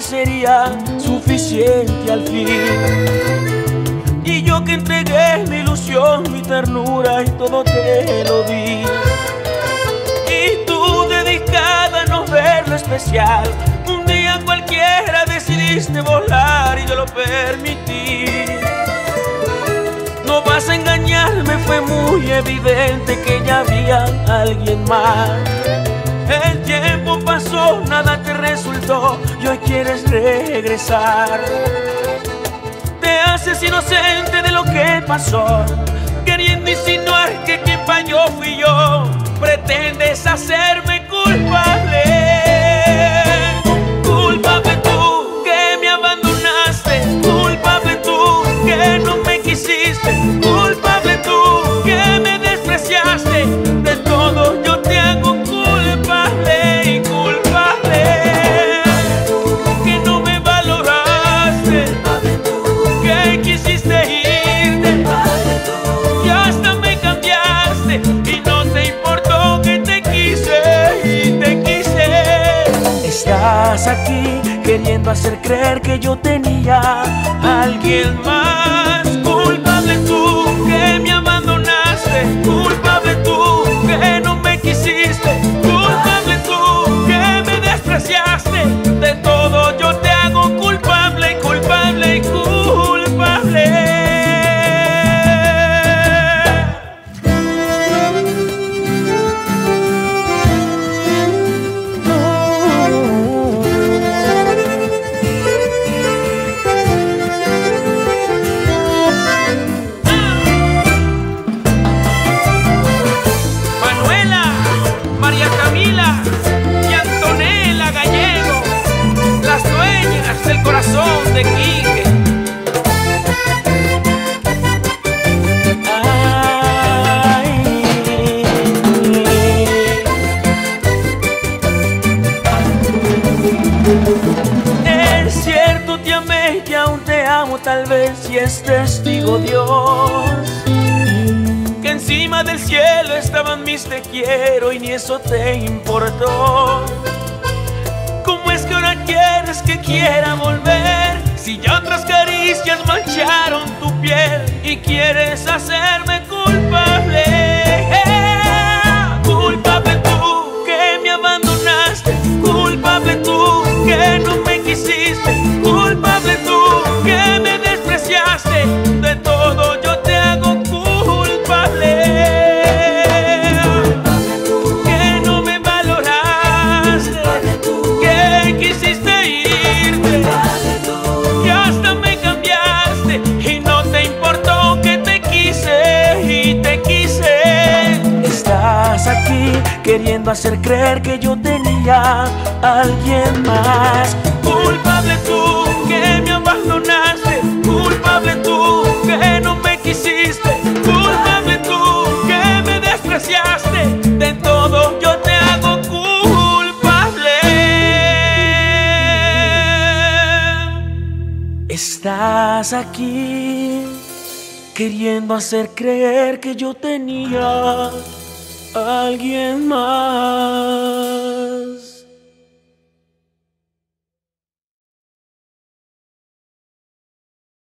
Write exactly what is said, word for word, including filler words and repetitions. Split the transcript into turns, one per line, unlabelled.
sería suficiente al fin. Y yo que entregué mi ilusión, mi ternura y todo te lo di. Y tú, dedicada a no ver lo especial, un día cualquiera decidiste volar y yo lo permití. No vas a engañarme, fue muy evidente que ya había alguien más. El tiempo pasó, nada te resultó y hoy quieres regresar. Te haces inocente de lo que pasó, queriendo insinuar que quien falló fui yo. Pretendes hacerme culpable, culpable tú que me abandonaste, culpable tú que no me quisiste, culpable tú que me despreciaste. De todo yo te hago culpable y culpable, que no me valoraste, que quisiste irte y hasta me cambiaste y no te importó que te quise y te quise. Estás aquí queriendo hacer creer que yo tenía a alguien más. Culpable tú que me abandonaste, culpable tú que no me quisiste, culpable tú que me despreciaste. De todo yo te hago culpable, culpable y culpable. El corazón de Quique. Ay, es cierto, te amé y aún te amo, tal vez si es testigo Dios, que encima del cielo estaban mis te quiero y ni eso te importó. ¿Cómo es que ahora quieres que quiera volver si ya otras caricias mancharon tu piel y quieres hacerme culpable? Culpable tú que me abandonaste, culpable tú que no me quisiste, culpable tú que me despreciaste. De todo yo te hago culpable. Quisiste irte y hasta me cambiaste y no te importó que te quise y te quise. Estás aquí queriendo hacer creer que yo tenía a alguien más. Culpable tú que me abandonaste, culpable tú que no me quisiste, culpable tú que me despreciaste. De todo yo te hago culpable. Estás aquí queriendo hacer creer que yo tenía a alguien más.